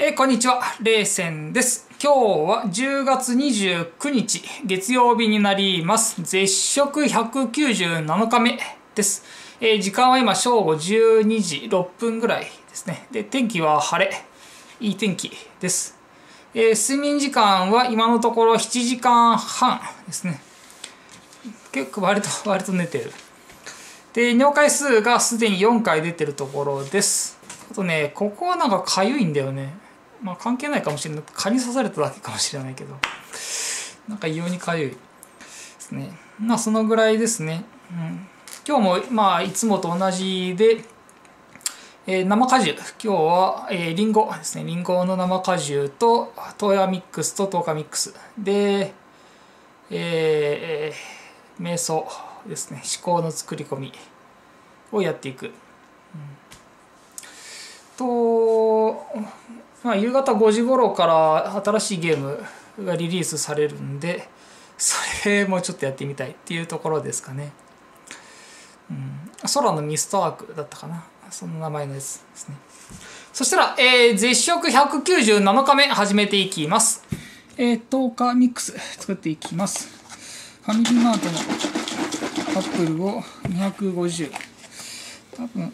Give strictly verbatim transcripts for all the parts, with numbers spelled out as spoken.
えー、こんにちは、レイセンです。今日はじゅうがつにじゅうくにち、月曜日になります。絶食ひゃくきゅうじゅうなのかめです。えー、時間は今正午じゅうにじろっぷんぐらいですね。で、天気は晴れ。いい天気です。えー、睡眠時間は今のところしちじかんはんですね。結構割と、割と寝てる。で、尿回数がすでによんかい出てるところです。あとね、ここはなんか痒いんだよね。まあ関係ないかもしれない。蚊に刺されただけかもしれないけど。なんか異様に痒いですね。まあそのぐらいですね。うん、今日もまあいつもと同じで、えー、生果汁。今日は、えー、リンゴですね。リンゴの生果汁と、豆芽ミックスと豆腐ミックス。で、えー、瞑想ですね。思考の作り込みをやっていく。うんと、まあ、夕方ごじ頃から新しいゲームがリリースされるんで、それもちょっとやってみたいっていうところですかね。うん、空のミストアークだったかな。その名前のやつですね。そしたら、えー、絶食ひゃくきゅうじゅうなのかめ始めていきます。えー、とおかミックス作っていきます。ファミリーマートのアップルをにひゃくごじゅう。多分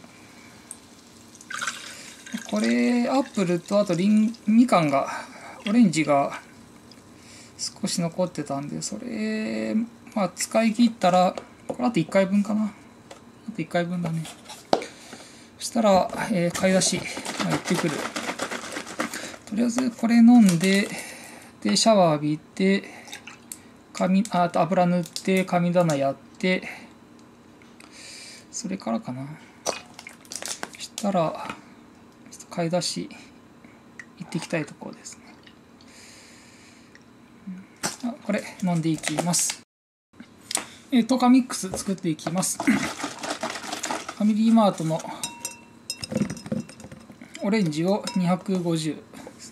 これアップルとあとリンみかんがオレンジが少し残ってたんで、それまあ使い切ったらこれあといっかいぶんかな。あといっかいぶんだね。そしたら、えー、買い出し、まあ、行ってくる。とりあえずこれ飲んででシャワー浴びて髪あと油塗って神棚やってそれからかな。そしたら買い出し行っていきたいところですね。あこれ飲んでいきます。えー、トカミックス作っていきます。ファミリーマートのオレンジをにひゃくごじゅう。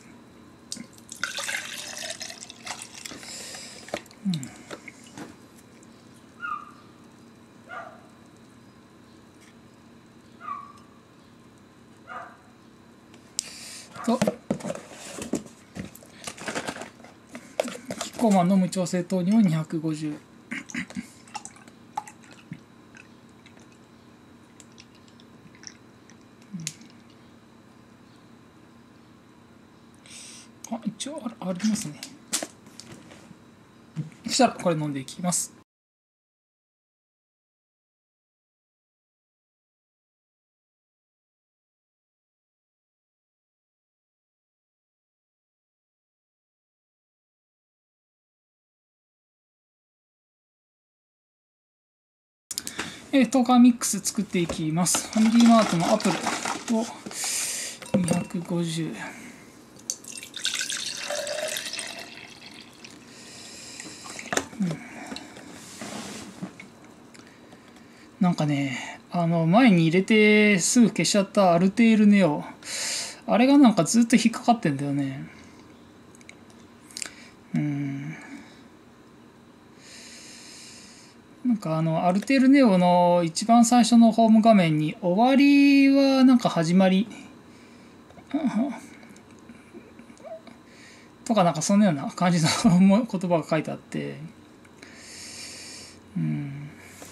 とキッコーマンの無調整豆乳をにひゃくごじゅう。あ、一応ありますね。そしたらこれ飲んでいきます。えー、トーカーミックス作っていきます。ファミリーマートのアプルをにひゃくごじゅう。うん、なんかね、あの前に入れてすぐ消しちゃったアルテールネオ、あれがなんかずっと引っかかってんだよね。うん。なんかあのアルテールネオの一番最初のホーム画面に終わりはなんか始まりとかなんかそんなような感じの言葉が書いてあって、うん、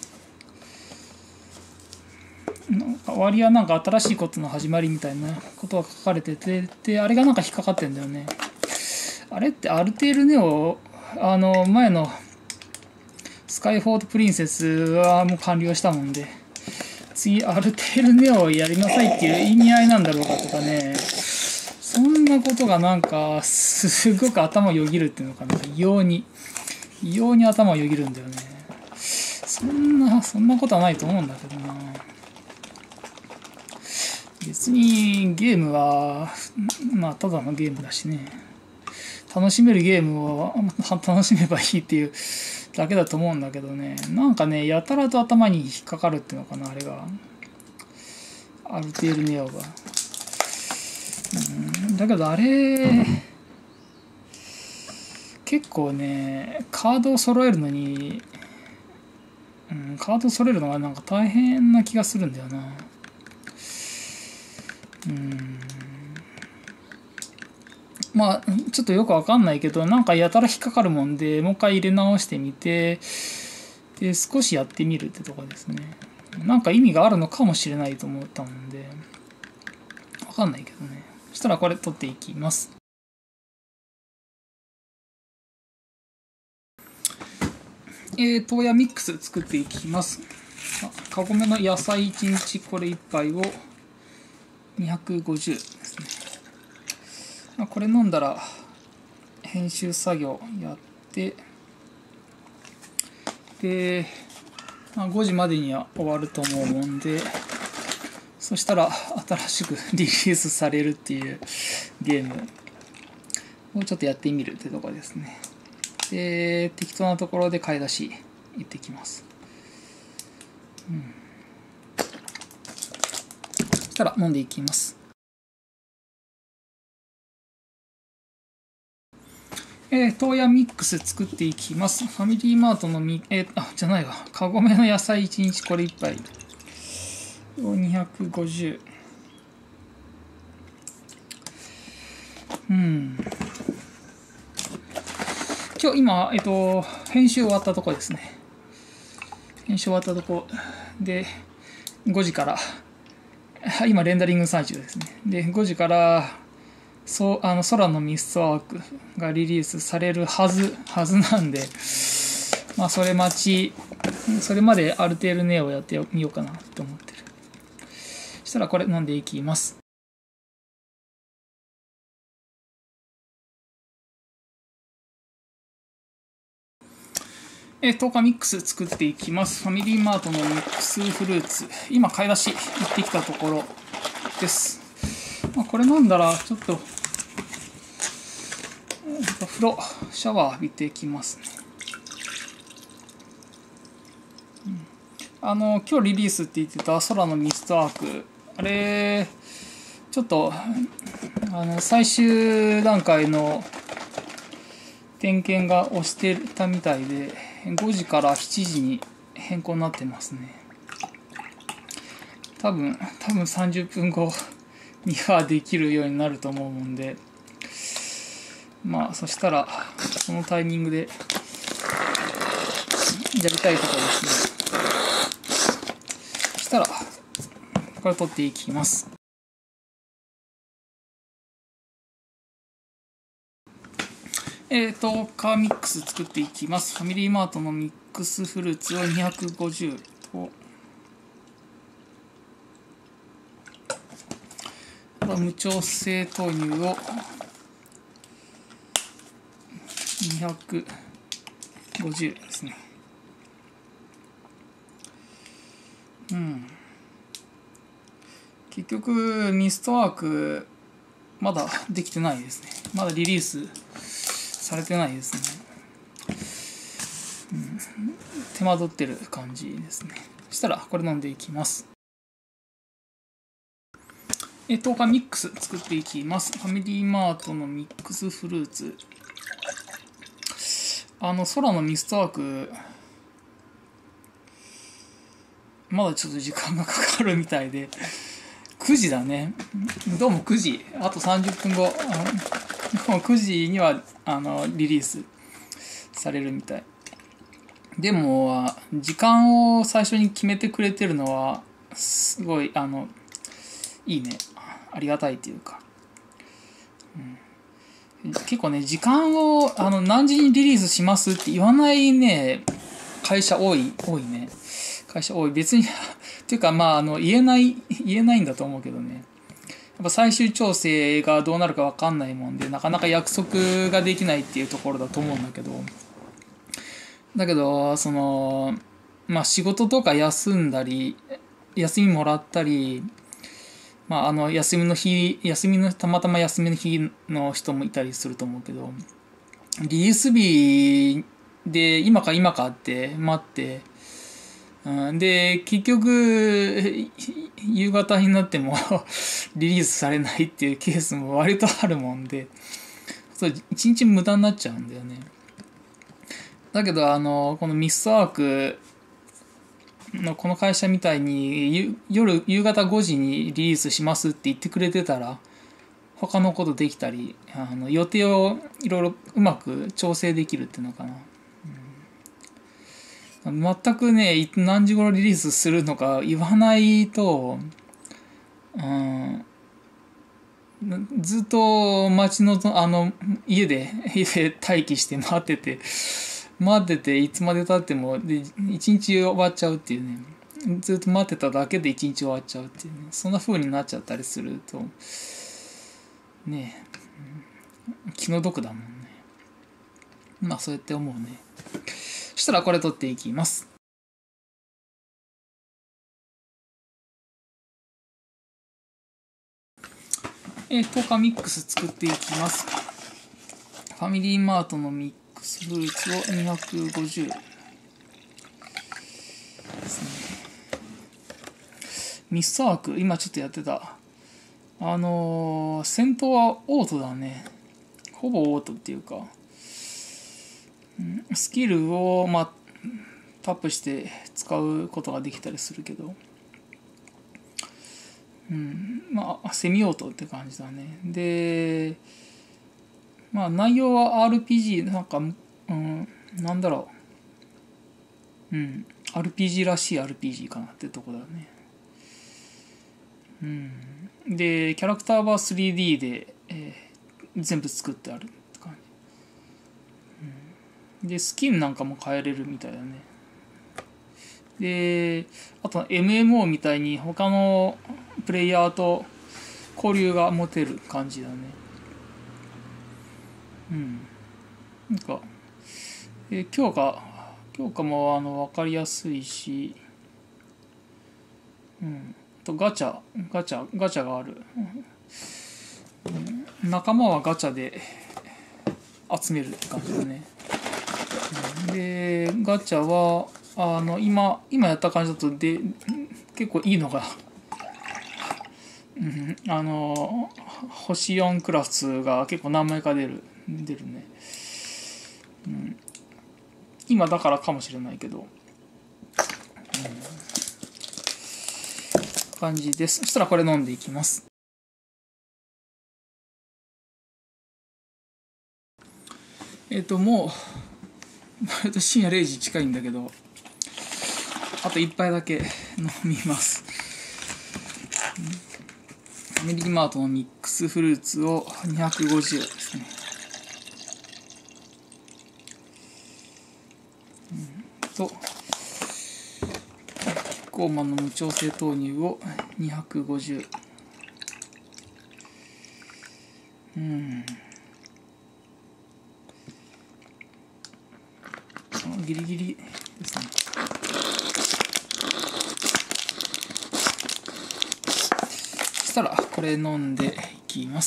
なんか終わりはなんか新しいことの始まりみたいなことが書かれてて、であれがなんか引っかかってんだよね。あれってアルテールネオ、あの前のスカイフォートプリンセスはもう完了したもんで、次アルテールネオをやりなさいっていう意味合いなんだろうかとかね、そんなことがなんかすごく頭をよぎるっていうのかな。異様に異様に頭をよぎるんだよね。そんなそんなことはないと思うんだけどな。別にゲームはまあただのゲームだしね、楽しめるゲームを楽しめばいいっていうだけだと思うんだけどね、なんかねやたらと頭に引っかかるっていうのかな、あれがアルテールネオが。うん、だけどあれ結構ねカードを揃えるのに、うん、カードを揃えるのがなんか大変な気がするんだよな。うんまあちょっとよくわかんないけど、なんかやたら引っかかるもんで、もう一回入れ直してみて、で少しやってみるってとこですね。なんか意味があるのかもしれないと思ったもんで、わかんないけどね。そしたらこれ取っていきます。えー、豆ヤミックス作っていきます。カゴメの野菜いちにちこれいっぱいをにひゃくごじゅうですね。これ飲んだら編集作業やって、で、まあ、ごじまでには終わると思うもんで、そしたら新しくリリースされるっていうゲームをちょっとやってみるってとこですね。で、適当なところで買い出し行ってきます。うん、そしたら飲んでいきます。えー、豆ヤミックス作っていきます。ファミリーマートのみ、えー、あ、じゃないわ。カゴメの野菜いちにちこれいっぱいをにひゃくごじゅう。うん。今日今、えっと、編集終わったとこですね。編集終わったとこで、ごじから、今レンダリング最中ですね。で、ごじから、そうあの空のミストワークがリリースされるはず、はずなんで、まあ、それ待ち、それまでアルテールネオをやってみようかなと思ってる。そしたらこれ飲んでいきます。えー、とおかミックス作っていきます。ファミリーマートのミックスフルーツ。今買い出し行ってきたところです。まあ、これ飲んだらちょっと、えー、と風呂、シャワー浴びてきますね。うん、あの、今日リリースって言ってた空のミストワーク。あれ、ちょっと、あの、最終段階の点検が押してたみたいで、ごじからしちじに変更になってますね。多分、多分さんじゅっぷんごにはできるようになると思うもんで、まあ、そしたら、そのタイミングでやりたいところですね。そしたら、これ取っていきます。えーと、カーミックス作っていきます。ファミリーマートのミックスフルーツをにひゃくごじゅうと、無調整豆乳をにひゃくごじゅうですね。うん。結局、ミストワーク、まだできてないですね。まだリリースされてないですね。うん、手間取ってる感じですね。そしたらこれ飲んでいきます。えとおかミックス作っていきます。ファミリーマートのミックスフルーツ。あの空のミストワーク、まだちょっと時間がかかるみたいで、くじだね。どうもくじ。あとさんじゅっぷんご。くじにはあのリリースされるみたい。でも時間を最初に決めてくれてるのはすごいあのいいね。ありがたいっていうか、うん、結構ね時間をあの何時にリリースしますって言わないね会社多い多いね会社多い。別にっていうかまああの言えない言えないんだと思うけどね。やっぱ最終調整がどうなるか分かんないもんでなかなか約束ができないっていうところだと思うんだけどだけどそのまあ仕事とか休んだり休みもらったりまああの休みの日休みのたまたま休みの日の人もいたりすると思うけどリリース日で今か今かって待ってうん、で結局夕方になってもリリースされないっていうケースも割とあるもんでそう一日無駄になっちゃうんだよね。だけどあのこのミストワークのこの会社みたいに夜夕方ごじにリリースしますって言ってくれてたら他のことできたり、あの予定をいろいろうまく調整できるっていうのかな。うん、全くね、何時頃リリースするのか言わないと、うん、ずっと街のあの家で家で待機して待ってて待ってていつまで経ってもで一日終わっちゃうっていうね。ずっと待ってただけで一日終わっちゃうっていうね。そんな風になっちゃったりするとねえ、気の毒だもんね。まあそうやって思うね。そしたらこれ取っていきます。えー、とおかミックス作っていきます。ファミリーマートのミックスフルーツをにひゃくごじゅうですね。ミスターク、今ちょっとやってた。あのー、戦闘はオートだね。ほぼオートっていうか、うん、スキルを、まあ、タップして使うことができたりするけど、うん、まあ、セミオートって感じだね。で、まあ、内容は アールピージー、なんか、うん、なんだろう。うん、アールピージー らしい アールピージー かなってとこだね。うん、で、キャラクターは スリーディー で、えー、全部作ってあるって感じ。うん、で、スキンなんかも変えれるみたいだね。で、あと エムエムオー みたいに他のプレイヤーと交流が持てる感じだね。うん。なんか、え強化、強化もあの分かりやすいし、うん。とガチャ、ガチャ、ガチャがある。うん、仲間はガチャで集めるって感じだね。うん、で、ガチャは、あの今今やった感じだとで結構いいのが、うん、あの星よんクラスが結構何枚か出る出るね、うん、今だからかもしれないけど、うん、感じです。そしたらこれ飲んでいきます。えっともう深夜れいじ近いんだけど、あと一杯だけ飲みます。ファミリーマートのミックスフルーツをにひゃくごじゅうですね。うん、と、キッコーマンの無調整豆乳をにひゃくごじゅう。うん。ギリギリですね。そしたらこれ飲んでいきます。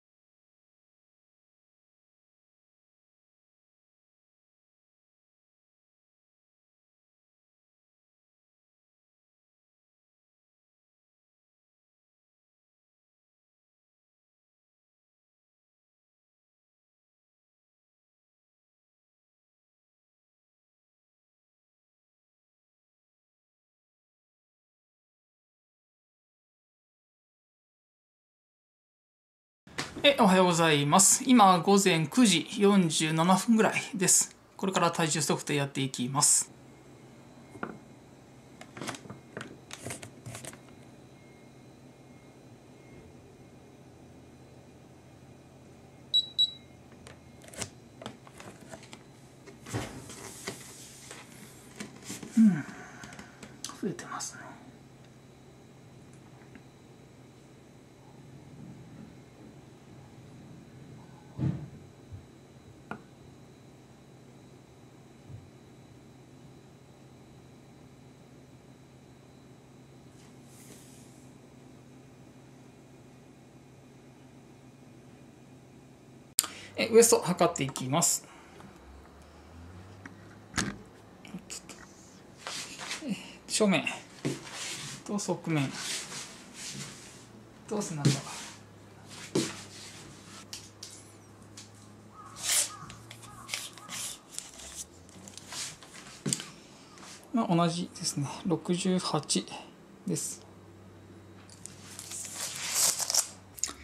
え、おはようございます。今午前くじよんじゅうななふんぐらいです。これから体重測定やっていきます。うん、増えてますね。え、ウエスト測っていきます。正面と側面と背中。まあ同じですね。ろくじゅうはちです。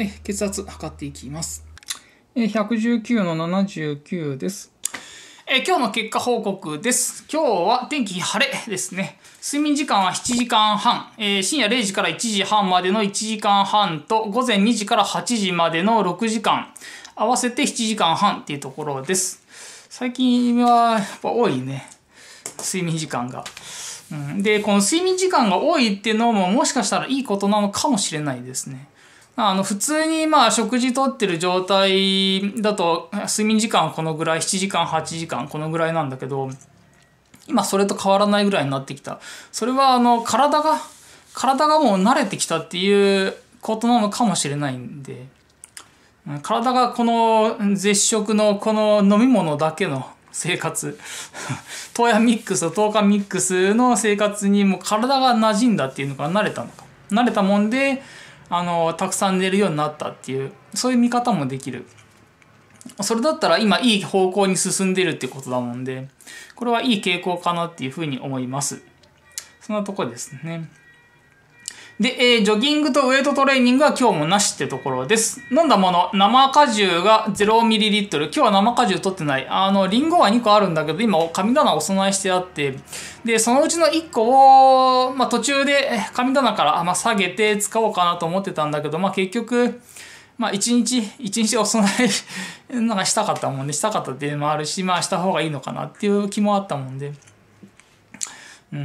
え血圧測っていきます。えひゃくじゅうきゅうのななじゅうきゅうです。え今日の結果報告です。今日は天気晴れですね。睡眠時間はしちじかんはん、えー、深夜れいじからいちじはんまでのいちじかんはんと午前にじからはちじまでのろくじかん、合わせてしちじかんはんっていうところです。最近はやっぱ多いね、睡眠時間が。うん、で、この睡眠時間が多いっていうのももしかしたらいいことなのかもしれないですね。あの、普通にまあ食事とってる状態だと睡眠時間はこのぐらい、しちじかん、はちじかんこのぐらいなんだけど、今それと変わらないぐらいになってきた。それはあの、体が、体がもう慣れてきたっていうことなのかもしれないんで、体がこの絶食のこの飲み物だけの生活、トーヤミックスとトーカミックスの生活にもう体が馴染んだっていうのが慣れたのか。慣れたもんで、あの、たくさん寝るようになったっていう、そういう見方もできる。それだったら今いい方向に進んでるってことだもんで、これはいい傾向かなっていうふうに思います。そんなとこですね。で、えー、ジョギングとウェイトトレーニングは今日もなしってところです。飲んだもの、生果汁が ゼロミリリットル。今日は生果汁取ってない。あの、リンゴはにこあるんだけど、今、神棚お供えしてあって、で、そのうちのいっこを、まあ、途中で神棚から、まあ、下げて使おうかなと思ってたんだけど、まあ、結局、まあ、一日、一日お供え、なんかしたかったもんで、したかったっていうのもあるし、まあ、した方がいいのかなっていう気もあったもんで。うん。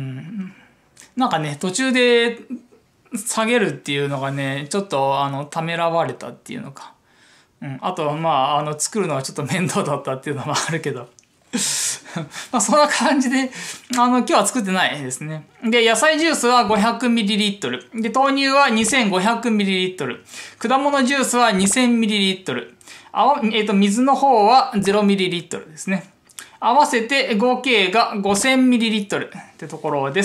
なんかね、途中で、下げるっていうのがね、ちょっとあの、ためらわれたっていうのか。うん。あと、まあ、あの、作るのはちょっと面倒だったっていうのもあるけど。まあ、そんな感じで、あの、今日は作ってないですね。で、野菜ジュースは ごひゃくミリリットル。で、豆乳は にせんごひゃくミリリットル。果物ジュースは にせんミリリットル。あわ、えっと、水の方は ゼロミリリットルですね。合わせて合計が ごせんミリリットルってところです。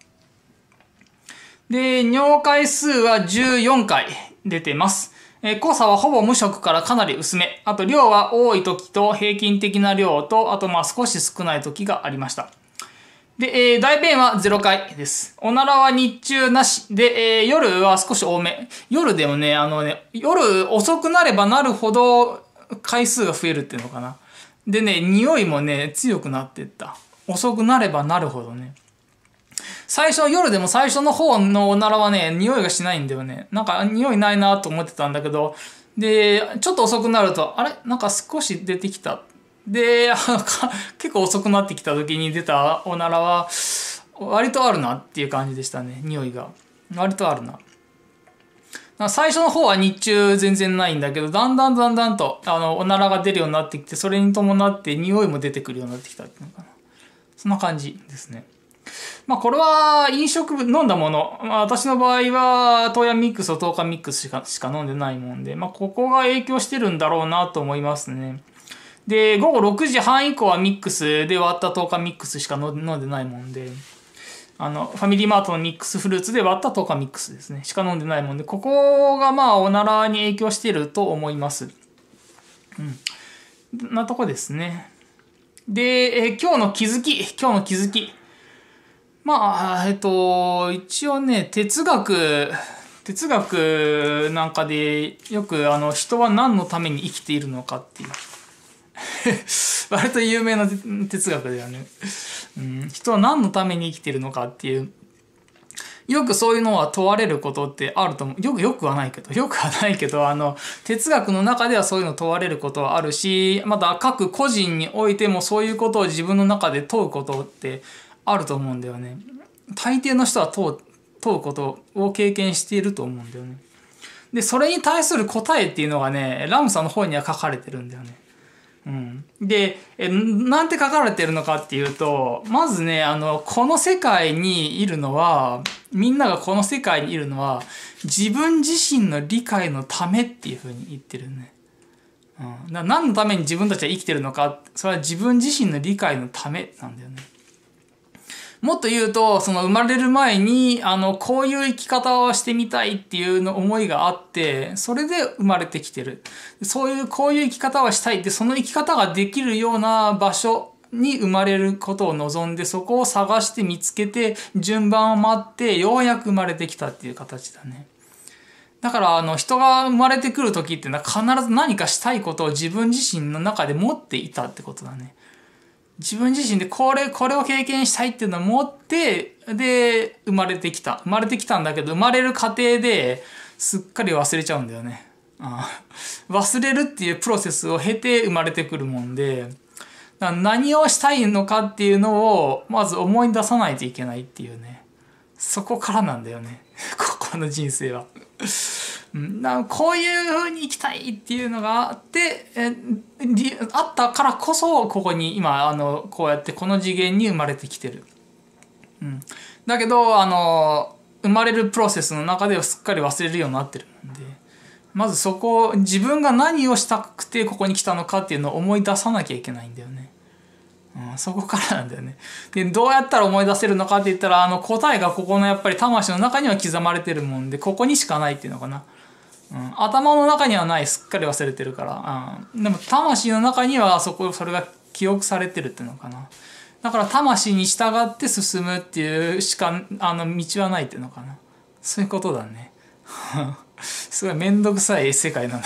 で、尿回数はじゅうよんかい出てます。えー、濃さはほぼ無色からかなり薄め。あと量は多い時と平均的な量と、あとまあ少し少ない時がありました。で、えー、大便はゼロかいです。おならは日中なし。で、えー、夜は少し多め。夜でもね、あのね、夜遅くなればなるほど回数が増えるっていうのかな。でね、匂いもね、強くなっていった。遅くなればなるほどね。最初、夜でも最初の方のおならはね、匂いがしないんだよね。なんか匂いないなと思ってたんだけど、で、ちょっと遅くなると、あれなんか少し出てきた。で、結構遅くなってきた時に出たおならは、割とあるなっていう感じでしたね、匂いが。割とあるな。最初の方は日中全然ないんだけど、だんだんだんだんと、あの、おならが出るようになってきて、それに伴って匂いも出てくるようになってきたっていうのかな。そんな感じですね。まあこれは飲食部飲んだもの。まあ私の場合はトーヤミックスとトーカミックスしかしか飲んでないもんで、まあここが影響してるんだろうなと思いますね。で、午後ろくじはん以降はミックスで割ったトーカミックスしか飲んでないもんで、あの、ファミリーマートのミックスフルーツで割ったトーカミックスですね。しか飲んでないもんで、ここがまあおならに影響してると思います。うん。なとこですね。で、え今日の気づき、今日の気づき。まあ、えっと、一応ね、哲学、哲学なんかでよくあの人は何のために生きているのかっていう。割と有名な哲学だよね、うん。人は何のために生きているのかっていう。よくそういうのは問われることってあると思う。よく、よくはないけど、よくはないけど、あの、哲学の中ではそういうの問われることはあるし、また各個人においてもそういうことを自分の中で問うことってあると思うんだよね。大抵の人は問う、問うことを経験していると思うんだよね。で、それに対する答えっていうのがね、ラムさんの方には書かれてるんだよね。うん。で、え、なんて書かれてるのかっていうと、まずね、あの、この世界にいるのは、みんながこの世界にいるのは、自分自身の理解のためっていうふうに言ってるね。うん。だ何のために自分たちは生きてるのか、それは自分自身の理解のためなんだよね。もっと言うと、その生まれる前に、あの、こういう生き方をしてみたいっていうの思いがあって、それで生まれてきてる。そういう、こういう生き方をしたいって、その生き方ができるような場所に生まれることを望んで、そこを探して見つけて、順番を待って、ようやく生まれてきたっていう形だね。 だから、あの、人が生まれてくる時っていうのは必ず何かしたいことを自分自身の中で持っていたってことだね。自分自身でこれ、これを経験したいっていうのを持って、で、生まれてきた。生まれてきたんだけど、生まれる過程ですっかり忘れちゃうんだよね。ああ忘れるっていうプロセスを経て生まれてくるもんで、だから何をしたいのかっていうのをまず思い出さないといけないっていうね。そこからなんだよね。ここの人生は。だこういう風に生きたいっていうのがあってえあったからこそここに今あのこうやってこの次元に生まれてきてる、うん、だけどあの生まれるプロセスの中ではすっかり忘れるようになってるんで、まずそこを自分が何をしたくてここに来たのかっていうのを思い出さなきゃいけないんだよね、うん、そこからなんだよね。でどうやったら思い出せるのかって言ったらあの答えがここのやっぱり魂の中には刻まれてるもんで、ここにしかないっていうのかな。うん、頭の中にはない、すっかり忘れてるから、うん、でも魂の中にはそこそれが記憶されてるっていうのかな。だから魂に従って進むっていうしかあの道はないっていうのかな。そういうことだね。すごい面倒くさい世界なんだ。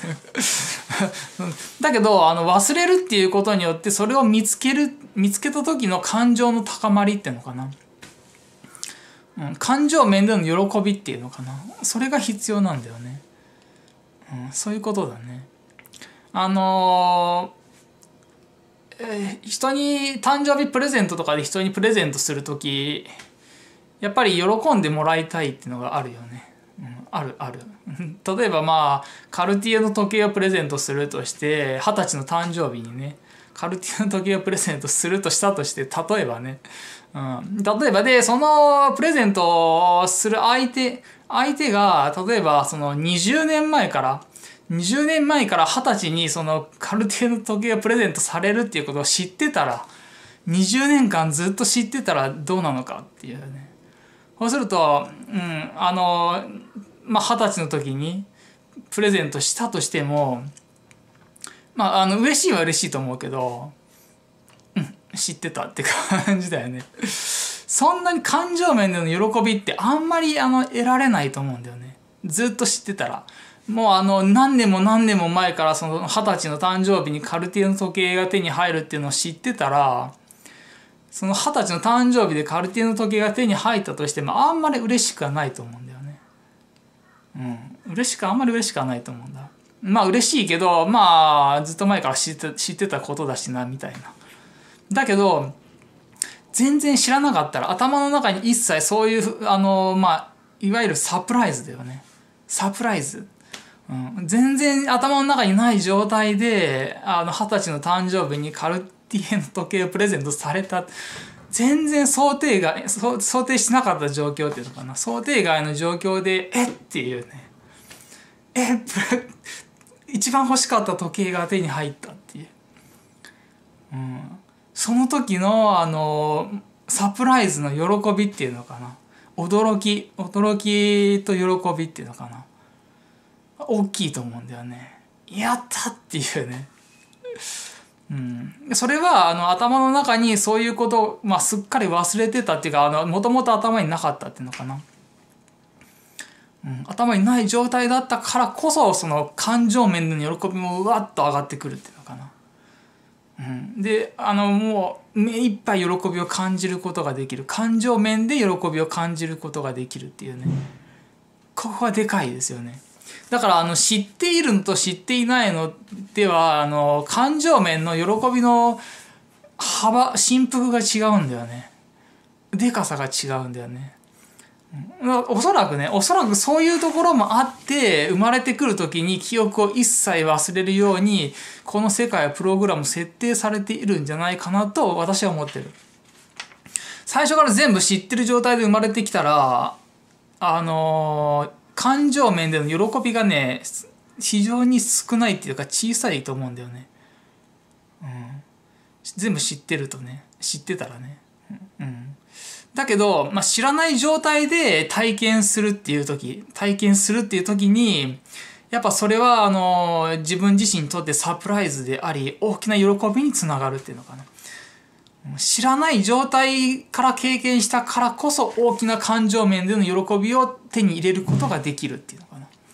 だけどあの忘れるっていうことによってそれを見つける見つけた時の感情の高まりっていうのかな。うん、感情面での喜びっていうのかな。それが必要なんだよね。うん、そういうことだね。あのーえー、人に誕生日プレゼントとかで人にプレゼントするときやっぱり喜んでもらいたいっていうのがあるよね。うん、あるある。例えばまあカルティエの時計をプレゼントするとして二十歳の誕生日にねカルティエの時計をプレゼントするとしたとして例えばね、うん、例えばでそのプレゼントをする相手相手が例えばそのにじゅうねんまえからにじゅうねんまえから二十歳にそのカルティエの時計がプレゼントされるっていうことを知ってたらにじゅうねんかんずっと知ってたらどうなのかっていうね。そうすると、うん、あのまあ二十歳の時にプレゼントしたとしてもまああの嬉しいは嬉しいと思うけど、うん、知ってたって感じだよね。そんなに感情面での喜びってあんまりあの得られないと思うんだよね。ずっと知ってたら。もうあの何年も何年も前からその二十歳の誕生日にカルティエの時計が手に入るっていうのを知ってたら、その二十歳の誕生日でカルティエの時計が手に入ったとしてもあんまり嬉しくはないと思うんだよね。うん。嬉しくあんまり嬉しくはないと思うんだ。まあ嬉しいけど、まあずっと前から知って、知ってたことだしなみたいな。だけど、全然知らなかったら頭の中に一切そういうあのまあいわゆるサプライズだよね。サプライズ、うん、全然頭の中にない状態であの二十歳の誕生日にカルティエの時計をプレゼントされた。全然想定外想定しなかった状況っていうのかな。想定外の状況でえっていうね、え一番欲しかった時計が手に入ったっていう、うん、その時のあのサプライズの喜びっていうのかな。驚き驚きと喜びっていうのかな。大きいと思うんだよね。やったっていうね。うん、それはあの頭の中にそういうことを、まあ、すっかり忘れてたっていうかもともと頭になかったっていうのかな。うん、頭にない状態だったからこそその感情面での喜びもうわっと上がってくるっていうのかな。うん、であのもう目いっぱい喜びを感じることができる。感情面で喜びを感じることができるっていうね。ここはでかいですよね。だからあの知っているのと知っていないのではあの感情面の喜びの幅振幅が違うんだよね。でかさが違うんだよね。うん、おそらくねおそらくそういうところもあって生まれてくる時に記憶を一切忘れるようにこの世界はプログラム設定されているんじゃないかなと私は思ってる。最初から全部知ってる状態で生まれてきたらあのー感情面での喜びがね非常に少ないっていうか小さいと思うんだよね、うん、全部知ってるとね知ってたらね、うん、だけど、まあ、知らない状態で体験するっていう時体験するっていう時にやっぱそれはあの自分自身にとってサプライズであり大きな喜びにつながるっていうのかな。知らない状態から経験したからこそ大きな感情面での喜びを手に入れることができるっていうのかな。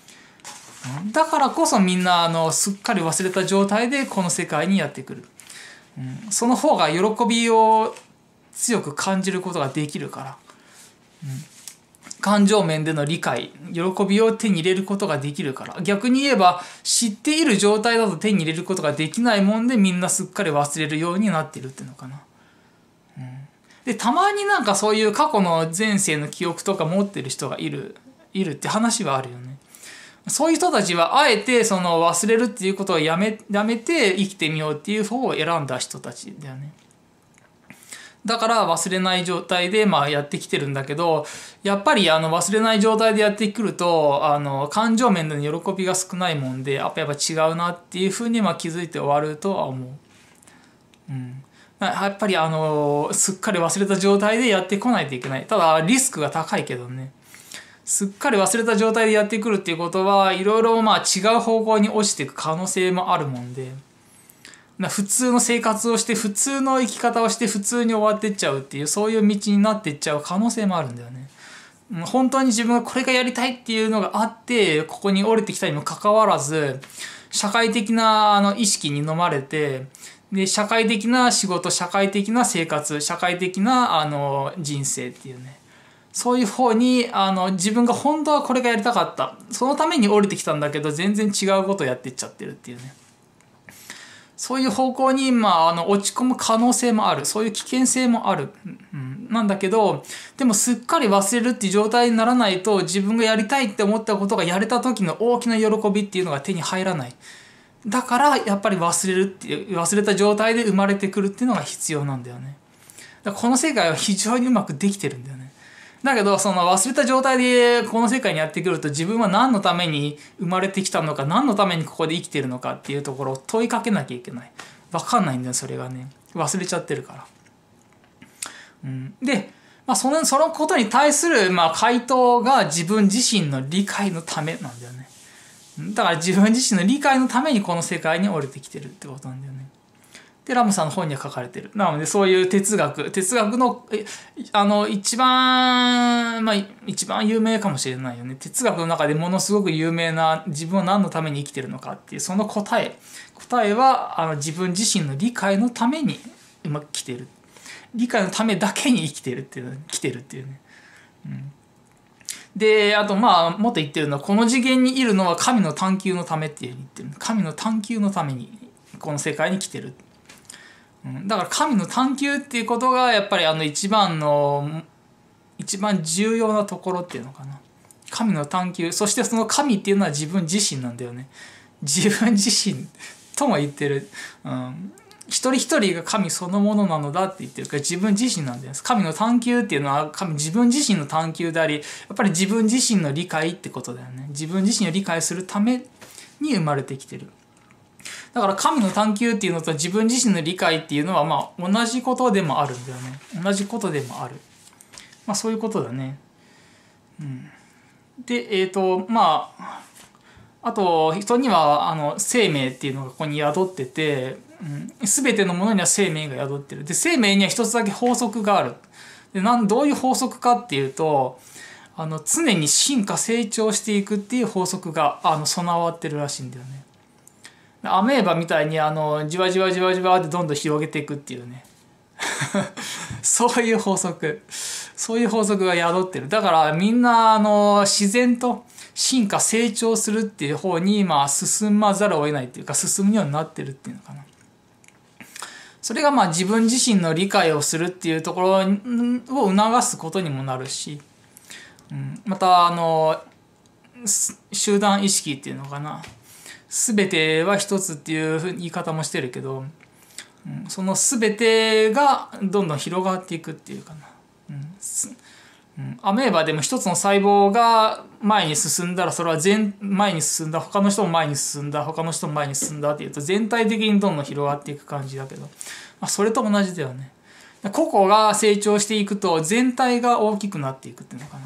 だからこそみんなあのすっかり忘れた状態でこの世界にやってくる。うん、その方が喜びを強く感じることができるから。うん、感情面での理解、喜びを手に入れることができるから。逆に言えば知っている状態だと手に入れることができないもんでみんなすっかり忘れるようになっているっていうのかな。うん、でたまになんかそういう過去の前世の記憶とか持ってる人がいるいるって話はあるよね。そういう人たちはあえてその忘れるっていうことをやめやめて生きてみようっていう方を選んだ人たちだよね。だから忘れない状態でまあやってきてるんだけど、やっぱりあの忘れない状態でやってくるとあの感情面での喜びが少ないもんで、やっぱやっぱ違うなっていうふうにまあ気づいて終わるとは思う。うん、やっぱりあのすっかり忘れた状態でやってこないといけない。ただリスクが高いけどね。すっかり忘れた状態でやってくるっていうことはいろいろまあ違う方向に落ちていく可能性もあるもんで、普通の生活をして普通の生き方をして普通に終わっていっちゃうっていう、そういう道になっていっちゃう可能性もあるんだよね。本当に自分がこれがやりたいっていうのがあってここに降りてきたにもかかわらず、社会的なあの意識に飲まれて、で社会的な仕事、社会的な生活、社会的なあの人生っていうね、そういう方にあの自分が本当はこれがやりたかった、そのために降りてきたんだけど全然違うことをやっていっちゃってるっていうね、そういう方向に、まあ、あの落ち込む可能性もある、そういう危険性もある、うん、なんだけど、でもすっかり忘れるっていう状態にならないと自分がやりたいって思ったことがやれた時の大きな喜びっていうのが手に入らない。だからやっぱり忘れるっていう、忘れた状態で生まれてくるっていうのが必要なんだよね。だからこの世界は非常にうまくできてるんだよね。だけどその忘れた状態でこの世界にやってくると、自分は何のために生まれてきたのか、何のためにここで生きてるのかっていうところを問いかけなきゃいけない。分かんないんだよそれがね、忘れちゃってるから。うん、で、まあ、そのそのことに対するまあ回答が自分自身の理解のためなんだよね。だから自分自身の理解のためにこの世界に降りてきてるってことなんだよね。でラムさんの本には書かれてる。なのでそういう哲学哲学のあの一番まあ一番有名かもしれないよね。哲学の中でものすごく有名な、自分は何のために生きてるのかっていうその答え答えはあの自分自身の理解のために今来てる、理解のためだけに生きてるっていう来てるっていうね。うん、であとまあもっと言ってるのは、この次元にいるのは神の探求のためっていうふうに言ってる。神の探求のためにこの世界に来てる。だから神の探求っていうことがやっぱりあの一番の一番重要なところっていうのかな。神の探求、そしてその神っていうのは自分自身なんだよね。自分自身とも言ってる、うん、一人一人が神そのものなのだって言ってるから自分自身なんだよ。神の探求っていうのは神自分自身の探求であり、やっぱり自分自身の理解ってことだよね。自分自身を理解するために生まれてきてる。だから神の探求っていうのと自分自身の理解っていうのはまあ同じことでもあるんだよね。同じことでもある。まあそういうことだね。うん、でえっとまああと人にはあの生命っていうのがここに宿ってて、うん、全てのものには生命が宿ってる。で生命には一つだけ法則がある。でなんどういう法則かっていうと、あの常に進化成長していくっていう法則があの備わってるらしいんだよね。アメーバみたいにあのじわじわじわじわってどんどん広げていくっていうねそういう法則そういう法則が宿ってる。だからみんなあの自然と進化成長するっていう方にまあ進まざるを得ないっていうか、進むようになってるっていうのかな。それがまあ自分自身の理解をするっていうところを促すことにもなるし、うん、またあの集団意識っていうのかな、全ては一つっていう言い方もしてるけど、うん、その全てがどんどん広がっていくっていうかな、うんうん、アメーバでも一つの細胞が前に進んだらそれは全前に進んだ、他の人も前に進んだ、他の人も前に進んだっていうと全体的にどんどん広がっていく感じだけど、まあ、それと同じだよね。個々が成長していくと全体が大きくなっていくっていうのかな。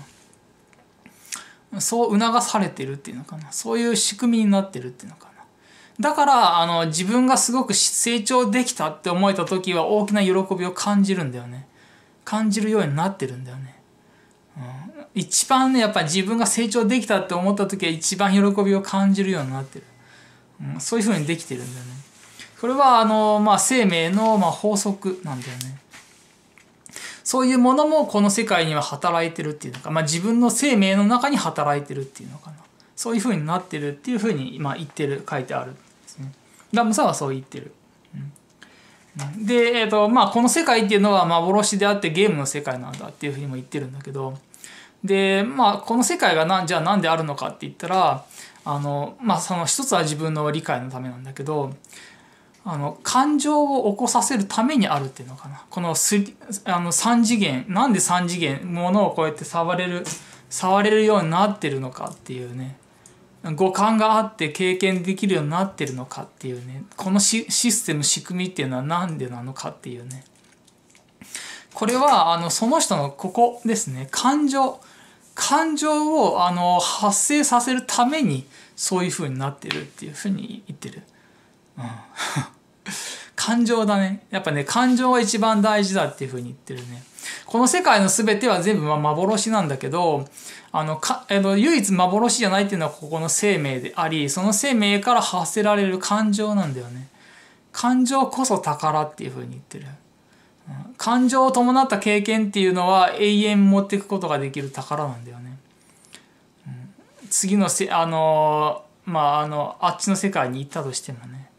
そう促されてるっていうのかな。そういう仕組みになってるっていうのかな。だからあの自分がすごく成長できたって思えた時は大きな喜びを感じるんだよね。感じるようになってるんだよね。 一番ね、やっぱり自分が成長できたって思った時は一番喜びを感じるようになってる。うん、そういうふうにできてるんだよね。これは、あの、まあ、生命の、まあ、法則なんだよね。そういうものもこの世界には働いてるっていうのか、まあ、自分の生命の中に働いてるっていうのかな。そういうふうになってるっていうふうに、まあ、言ってる、書いてあるんですね。ラムさんはそう言ってる。うん、で、えっと、まあ、この世界っていうのは幻であってゲームの世界なんだっていうふうにも言ってるんだけど、で、まあ、この世界がなんじゃあなんであるのかって言ったら、あの、まあ、その一つは自分の理解のためなんだけど、あの、感情を起こさせるためにあるっていうのかな。このす、あの、三次元、なんで三次元、ものをこうやって触れる、触れるようになってるのかっていうね。五感があって経験できるようになってるのかっていうね。このシステム、仕組みっていうのはなんでなのかっていうね。これは、あの、その人のここですね。感情。感情を、あの、発生させるために、そういう風になってるっていう風に言ってる。うん、感情だね。やっぱね、感情が一番大事だっていう風に言ってるね。この世界の全ては全部まあ幻なんだけど、あの、か、えの、唯一幻じゃないっていうのはここの生命であり、その生命から発せられる感情なんだよね。感情こそ宝っていう風に言ってる。うん、感情を伴った経験っていうのは永遠持っていくことができる宝なんだよね。うん、次のせ、あの、まあ、あの、あっちの世界に行ったとしてもね。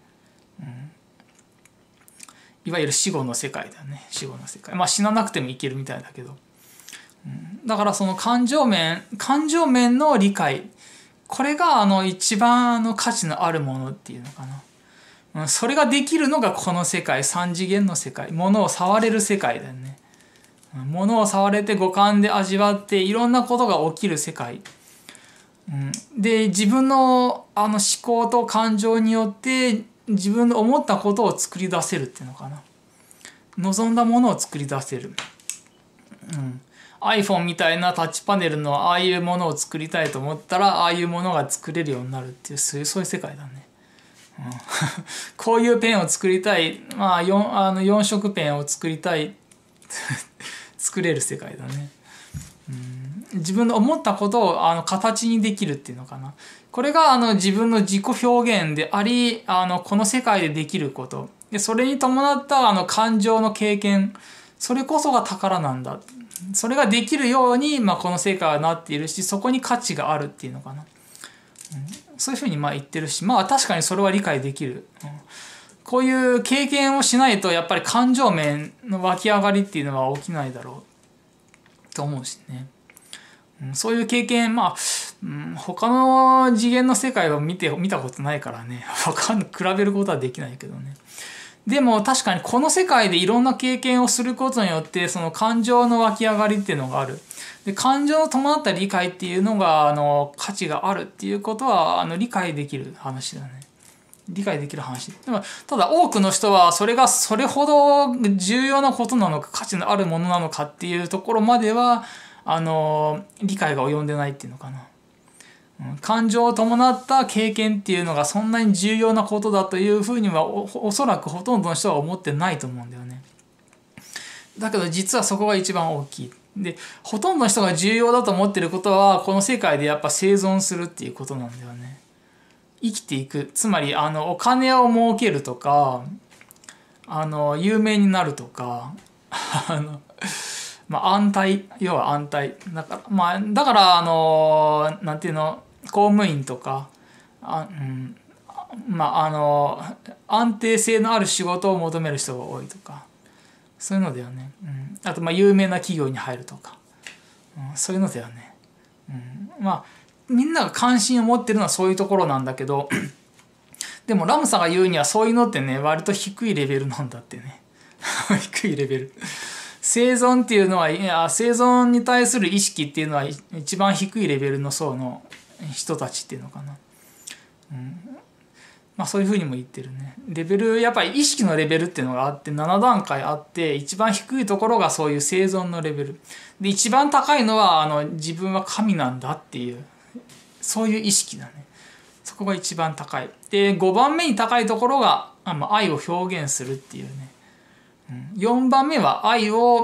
いわゆる死後の世界だよね。死後の世界。まあ死ななくてもいけるみたいだけど。うん、だからその感情面、感情面の理解。これがあの一番の価値のあるものっていうのかな。うん、それができるのがこの世界、三次元の世界。物を触れる世界だよね。物を触れて五感で味わっていろんなことが起きる世界。うん、で、自分のあの思考と感情によって自分の思ったことを作り出せるっていうのかな。望んだものを作り出せる。うん、iPhone みたいなタッチパネルのああいうものを作りたいと思ったらああいうものが作れるようになるっていうそういう、そういう世界だね。うん、こういうペンを作りたい、まあ 4, あのよん色ペンを作りたい作れる世界だね。うん、自分の思ったことをあの形にできるっていうのかな。これがあの自分の自己表現であり、あのこの世界でできること。でそれに伴ったあの感情の経験。それこそが宝なんだ。それができるように、まあ、この世界はなっているし、そこに価値があるっていうのかな。うん、そういうふうにまあ言ってるし、まあ確かにそれは理解できる。うん、こういう経験をしないとやっぱり感情面の湧き上がりっていうのは起きないだろうと思うしね。そういう経験、まあ、うん、他の次元の世界を見て、見たことないからね、わかんない、比べることはできないけどね。でも確かにこの世界でいろんな経験をすることによって、その感情の湧き上がりっていうのがある。で、感情の伴った理解っていうのが、あの、価値があるっていうことは、あの、理解できる話だね。理解できる話。でもただ多くの人はそれがそれほど重要なことなのか、価値のあるものなのかっていうところまでは、あの、理解が及んでないっていうのかな。感情を伴った経験っていうのがそんなに重要なことだというふうには お, おそらくほとんどの人は思ってないと思うんだよね。だけど実はそこが一番大きい。で、ほとんどの人が重要だと思ってることはこの世界でやっぱ生存するっていうことなんだよね。生きていく。つまりあのお金を儲けるとか、あの有名になるとか、あのまあ安泰、要は安泰。だから、まあ、だから、あの、なんていうの、公務員とか、あ、うん、まあ、あの、安定性のある仕事を求める人が多いとか、そういうのだよね。うん、あと、まあ、有名な企業に入るとか、うん、そういうのだよね。うん、まあ、みんなが関心を持ってるのはそういうところなんだけど、でもラムさんが言うにはそういうのってね、割と低いレベルなんだってね。低いレベル。生存っていうのは、いや、生存に対する意識っていうのは一番低いレベルの層の人たちっていうのかな。うん、まあそういうふうにも言ってるね。レベル、やっぱり意識のレベルっていうのがあって、なな段階あって、一番低いところがそういう生存のレベル。で、一番高いのは、あの、自分は神なんだっていう、そういう意識だね。そこが一番高い。で、ごばんめに高いところが、あまあ、愛を表現するっていうね。よんばんめは愛を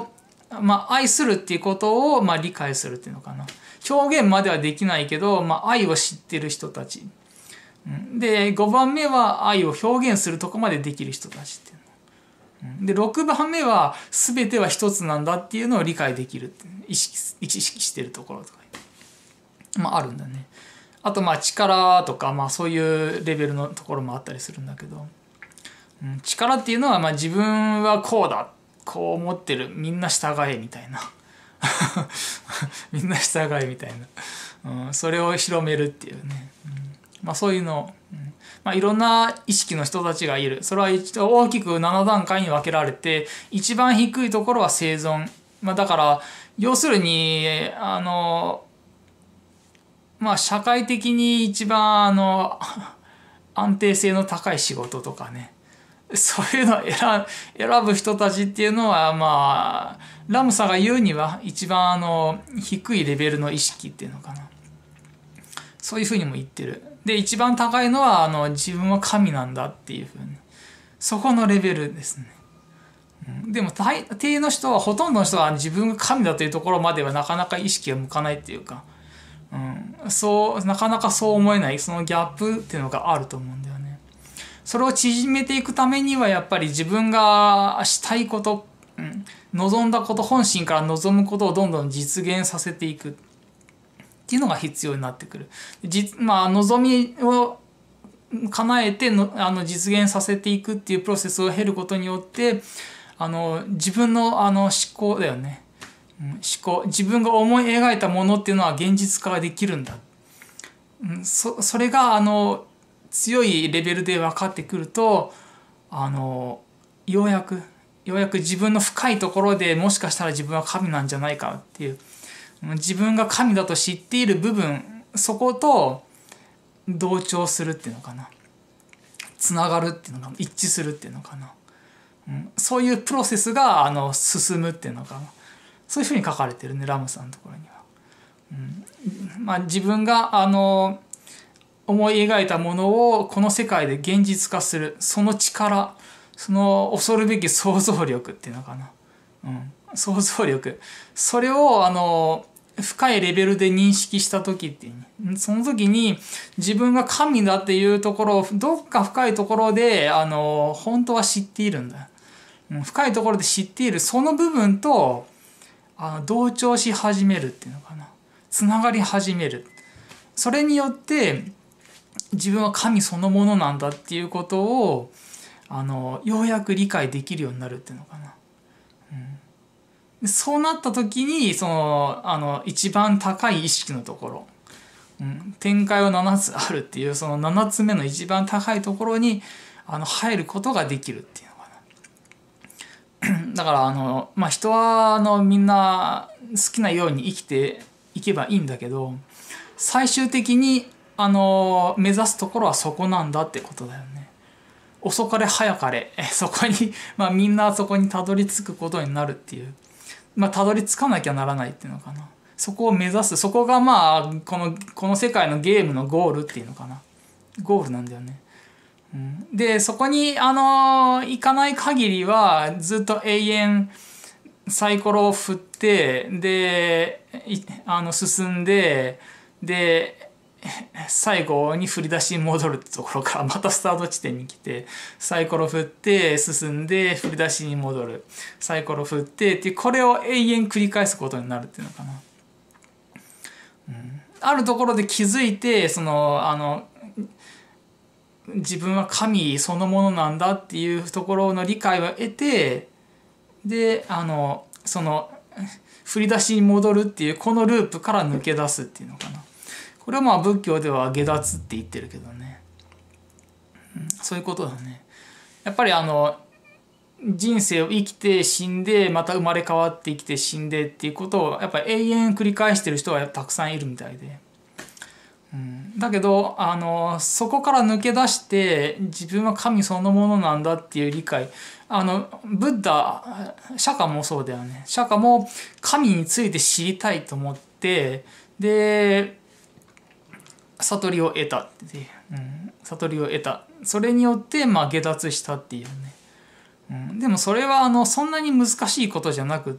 まあ、愛するっていうことを、まあ、理解するっていうのかな。表現まではできないけど、まあ、愛を知ってる人たち。で、ごばんめは愛を表現するとこまでできる人たちっていうの。で、ろくばんめは全ては一つなんだっていうのを理解できるっていう、意識、意識してるところとか。まあ、あるんだね。あと、まあ、力とか、まあ、そういうレベルのところもあったりするんだけど、うん、力っていうのは、まあ、自分はこうだ。こう思ってる。みんな従えみたいな。みんな従えみたいな、うん、それを広めるっていうね、うん、まあそういうの、うん、まあいろんな意識の人たちがいる。それは一応大きくなな段階に分けられて、一番低いところは生存。まあだから要するにあのまあ社会的に一番あの安定性の高い仕事とかね、そういうのを選選ぶ人たちっていうのは、まあ、ラムサが言うには一番あの低いレベルの意識っていうのかな。そういうふうにも言ってる。で、一番高いのはあの自分は神なんだっていうふうに。そこのレベルですね。うん、でも大抵の人は、ほとんどの人は自分が神だというところまではなかなか意識が向かないっていうか、うん、そう、なかなかそう思えない、そのギャップっていうのがあると思うんだよね。それを縮めていくためにはやっぱり自分がしたいこと、うん、望んだこと、本心から望むことをどんどん実現させていくっていうのが必要になってくる。じまあ望みを叶えてのあの実現させていくっていうプロセスを経ることによってあの自分のあの思考だよね、うん、思考、自分が思い描いたものっていうのは現実化ができるんだ、うん、そ, それがあの強いレベルで分かってくるとあのようやくようやく自分の深いところでもしかしたら自分は神なんじゃないかっていう、自分が神だと知っている部分、そこと同調するっていうのかな、つながるっていうのかな、一致するっていうのかな、うん、そういうプロセスがあの進むっていうのかな、そういうふうに書かれてるね、ラムさんのところには。うん、まあ自分があの思い描いたものをこの世界で現実化する、その力、その恐るべき想像力っていうのかな、うん、想像力、それをあの深いレベルで認識した時っていう、その時に自分が神だっていうところをどっか深いところであの本当は知っているんだ、うん、深いところで知っているその部分とあの同調し始めるっていうのかな、つながり始める。それによって自分は神そのものなんだっていうことをあのようやく理解できるようになるっていうのかな、うん、そうなった時にそのあの一番高い意識のところ、うん、展開はななつあるっていうそのななつめの一番高いところにあの入ることができるっていうのかなだからあの、まあ、人はあのみんな好きなように生きていけばいいんだけど、最終的にあの目指すところはそこなんだってことだよね。遅かれ早かれそこに、まあ、みんなそこにたどり着くことになるっていう、まあ、たどり着かなきゃならないっていうのかな。そこを目指す、そこがまあこのこの世界のゲームのゴールっていうのかな、ゴールなんだよね。うん、でそこにあの行かない限りはずっと永遠サイコロを振ってであの進んでで最後に振り出しに戻るってところからまたスタート地点に来てサイコロ振って進んで振り出しに戻る、サイコロ振ってっていう、これを永遠繰り返すことになるっていうのかな、うん、あるところで気づいてそのあの自分は神そのものなんだっていうところの理解を得て、であのその振り出しに戻るっていうこのループから抜け出すっていうのかな。これはまあ仏教では下脱って言ってるけどね、うん、そういうことだね。やっぱりあの人生を生きて死んでまた生まれ変わって生きて死んでっていうことをやっぱり永遠繰り返してる人はたくさんいるみたいで、うん、だけどあのそこから抜け出して自分は神そのものなんだっていう理解、あのブッダ、釈迦もそうだよね。釈迦も神について知りたいと思ってで悟りを得たっていう、うん、悟りを得た、それによってまあ下脱したっていうね、 うん、でもそれはあのそんなに難しいことじゃなくって、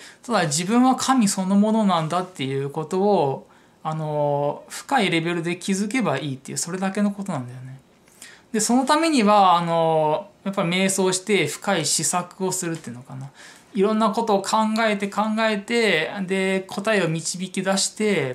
ただ自分は神そのものなんだっていうことをあの深いレベルで気づけばいいっていう、それだけのことなんだよね。でそのためにはあのやっぱり瞑想して深い思索をするっていうのかな。いろんなことを考えて考えて、で答えを導き出して、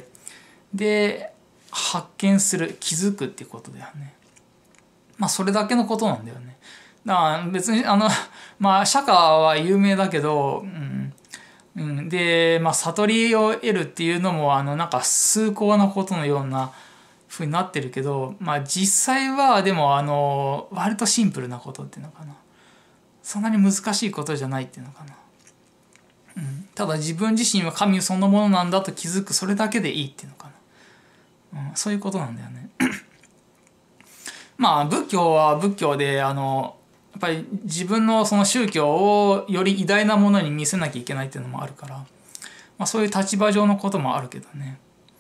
で発見する、気づくっていうことだよね。まあそれだけのことなんだよね。だから別にあのまあ釈迦は有名だけど、うんうん、でまあ悟りを得るっていうのもあのなんか崇高なことのようなふうになってるけど、まあ実際はでもあの割とシンプルなことっていうのかな。そんなに難しいことじゃないっていうのかな。うん、ただ自分自身は神そのものなんだと気づく、それだけでいいっていうのかな。うん、そういうことなんだよね。まあ仏教は仏教であのやっぱり自分のその宗教をより偉大なものに見せなきゃいけないっていうのもあるから、まあ、そういう立場上のこともあるけどね。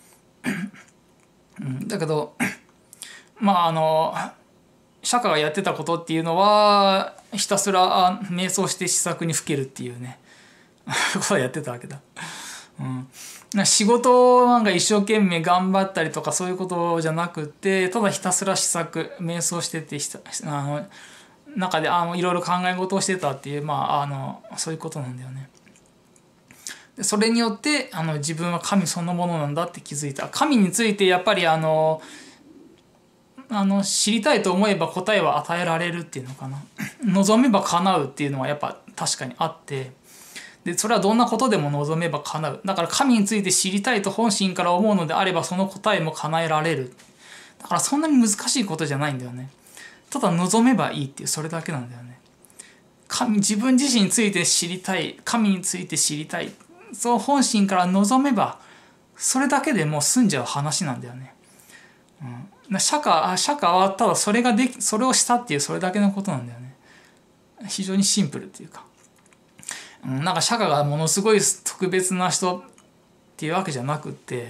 うん、だけどまああの釈迦がやってたことっていうのはひたすら瞑想して思索にふけるっていうねことをやってたわけだ。うん、仕事なんか一生懸命頑張ったりとかそういうことじゃなくて、ただひたすら思索瞑想しててあの中であのいろいろ考え事をしてたっていう、まあ、あのそういうことなんだよね。でそれによってあの自分は神そのものなんだって気づいた。神についてやっぱりあのあの知りたいと思えば答えは与えられるっていうのかな。望めば叶うっていうのはやっぱ確かにあって、でそれはどんなことでも望めば叶う。だから神について知りたいと本心から思うのであればその答えも叶えられる。だからそんなに難しいことじゃないんだよね。ただ望めばいいっていう、それだけなんだよね。神、自分自身について知りたい、神について知りたい、そう本心から望めばそれだけでもう済んじゃう話なんだよね。うん、釈迦、釈迦はただそれができ、それをしたっていうそれだけのことなんだよね。非常にシンプルっていうか、うん、なんか釈迦がものすごい特別な人っていうわけじゃなくって、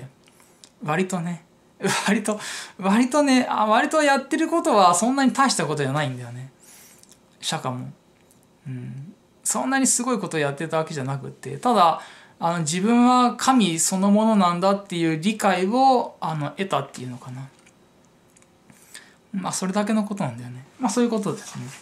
割とね割と割とねあ割とやってることはそんなに大したことじゃないんだよね、釈迦も。うん、そんなにすごいことをやってたわけじゃなくって、ただあの自分は神そのものなんだっていう理解をあの得たっていうのかな。まあそれだけのことなんだよね。まあそういうことですね。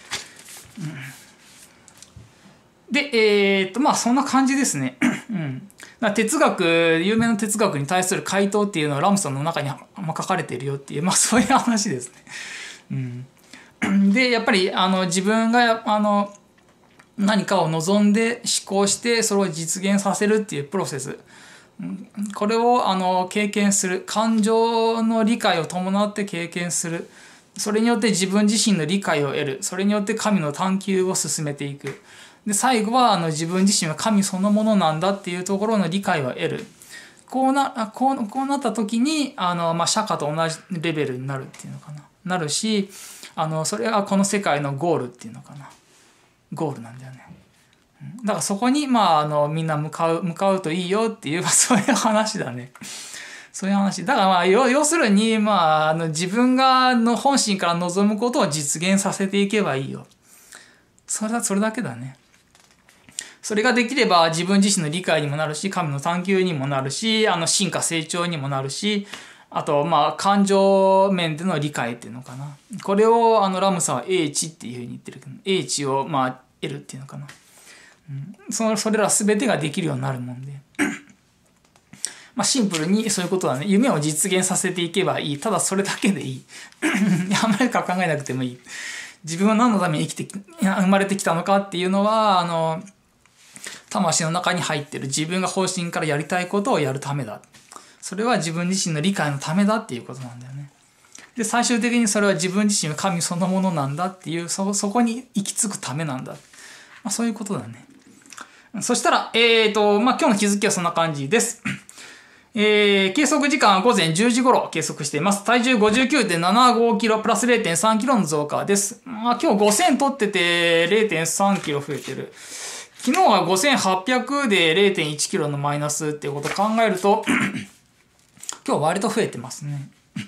うん、でえー、っとまあそんな感じですね。うん、だ哲学、有名な哲学に対する回答っていうのはラムさんの中に書かれているよっていう、まあそういう話ですね。うん、でやっぱりあの自分があの何かを望んで思考してそれを実現させるっていうプロセス、これをあの経験する、感情の理解を伴って経験する、それによって自分自身の理解を得る、それによって神の探求を進めていく、で最後はあの自分自身は神そのものなんだっていうところの理解を得る。こうなこうこうなった時にあの、まあ、釈迦と同じレベルになるっていうのかななるし、あのそれがこの世界のゴールっていうのかな、ゴールなんだよね。だからそこにまああのみんな向かう向かうといいよっていう、まあ、そういう話だね。そういう話だからまあ要要するにまああの自分がの本心から望むことを実現させていけばいいよ。それだそれだけだね。それができれば自分自身の理解にもなるし、神の探求にもなるし、あの進化成長にもなるし、あとまあ感情面での理解っていうのかな。これをあのラムさんは英知っていうふうに言ってるけど、英知をまあ得るっていうのかな。うん、そそれら全てができるようになるもんでまあシンプルにそういうことだね。夢を実現させていけばいい。ただそれだけでいいあんまり考えなくてもいい。自分は何のために生きて生まれてきたのかっていうのはあの魂の中に入ってる、自分が本心からやりたいことをやるためだ。それは自分自身の理解のためだっていうことなんだよね。で最終的にそれは自分自身は神そのものなんだっていう、そそこに行き着くためなんだ。まあ、そういうことだね。そしたら、えーと、まあ、今日の気づきはそんな感じです。えー、計測時間は午前じゅうじ頃計測しています。体重 ごじゅうきゅうてんななごキロプラス れいてんさんキロの増加です。まあ、今日ごせん取ってて れいてんさんキロ増えてる。昨日はごせんはっぴゃくで れいてんいちキロのマイナスっていうことを考えると、今日割と増えてますね。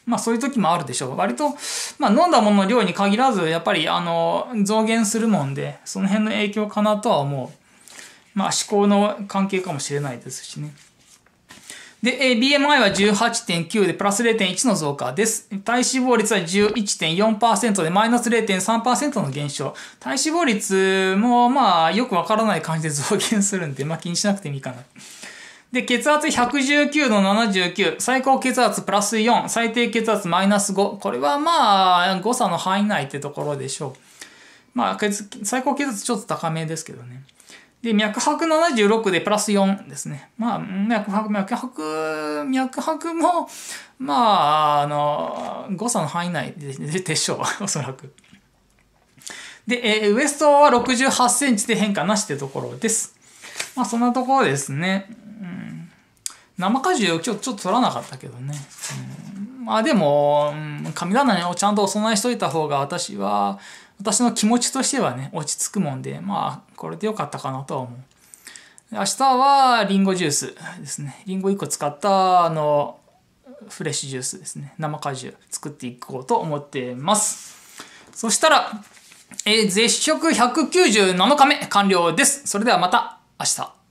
まあそういう時もあるでしょう。割と、まあ飲んだものの量に限らず、やっぱりあの、増減するもんで、その辺の影響かなとは思う。まあ思考の関係かもしれないですしね。で、えー、ビーエムアイ は じゅうはちてんきゅう でプラス れいてんいち の増加です。体脂肪率は じゅういちてんよんパーセント でマイナス れいてんさんパーセント の減少。体脂肪率もまあよくわからない感じで増減するんで、まあ気にしなくてもいいかな。で、血圧ひゃくじゅうきゅうのななじゅうきゅう、最高血圧プラスよん、最低血圧マイナスご。これはまあ誤差の範囲内ってところでしょう。まあ、最高血圧ちょっと高めですけどね。で、脈拍ななじゅうろくでプラスよんですね。まあ、脈拍、脈拍、脈拍も、まあ、あの、誤差の範囲内ででしょう。おそらく。で、えー、ウエストはろくじゅうはちセンチで変化なしってところです。まあ、そんなところですね。うん、生果汁をちょっと取らなかったけどね。うん、まあ、でも、うん、神棚をちゃんとお供えしといた方が私は、私の気持ちとしてはね、落ち着くもんで、まあ、これでよかったかなとは思う。明日はリンゴジュースですね。リンゴいっこ使った、あの、フレッシュジュースですね。生果汁作っていこうと思っています。そしたら、えー、絶食ひゃくきゅうじゅうななかめ完了です。それではまた明日。